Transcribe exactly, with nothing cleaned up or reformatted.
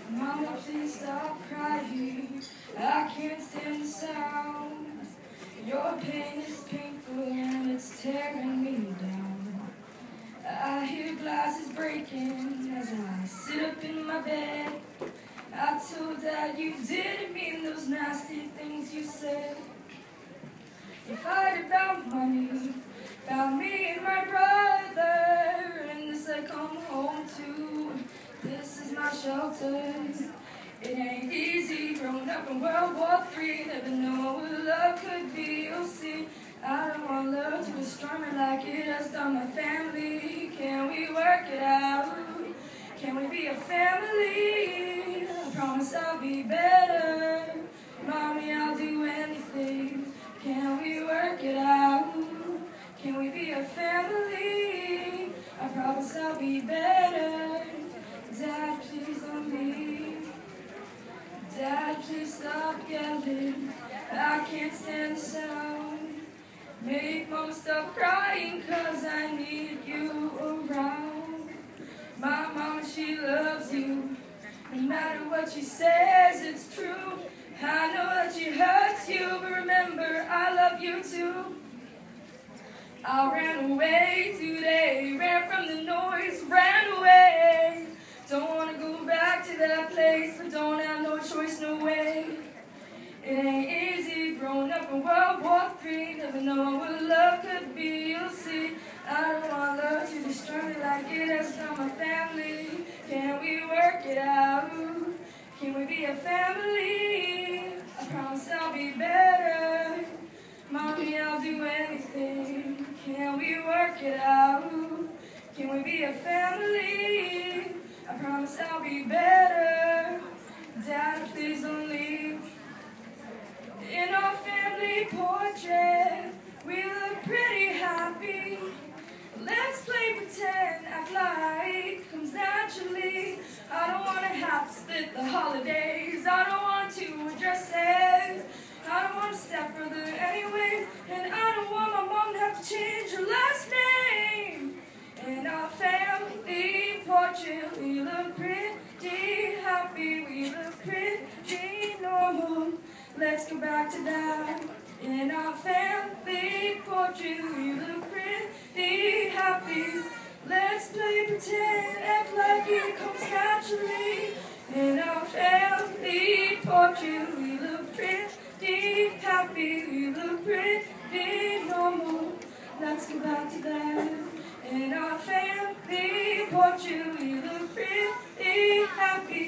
Mama, please stop crying. I can't stand the sound. Your pain is painful and it's tearing me down. I hear glasses breaking as I sit up in my bed. I told Dad you didn't mean those nasty things you said. You fight about money, about me and my brother, and this I come home to. This is my shelter. It ain't easy growing up in World War Three, never know what love could be. You'll see, I don't want love to destroy me like it has done my family. Can we work it out? Can we be a family? I promise I'll be better. Mommy, I'll do anything. Can we work it out? Can we be a family? I promise I'll be better. Dad, please don't leave. Dad, please stop yelling. I can't stand the sound. Make Mom stop crying, cause I need you around. My mama, she loves you. No matter what she says, it's true. I know that she hurts you, but remember, I love you too. I ran away today, ran from the noise, ran away. Don't want to go back to that place, but don't have no choice, no way. It ain't easy growing up in World War Three, never know what love could be, you'll see. I don't want love to destroy me like it has done my family. Can we work it out? Can we be a family? I promise I'll be better. Mommy, I'll do anything. Can we work it out? Can we be a family? I promise I'll be better. Dad, please don't leave. In our family portrait, we look pretty happy. Let's play pretend, act like comes naturally. I don't want to have to split the holidays. I don't want two dresses. I don't want to step further anyways. And I don't want my mom to have to change her last name. In our family portrait, we look pretty happy. We look pretty normal. Let's go back to that. In our family portrait, we look pretty happy. Let's play pretend, act like it comes naturally. In our family portrait, we look pretty happy. We look pretty normal. Let's go back to that. In our family portrait, we look pretty happy.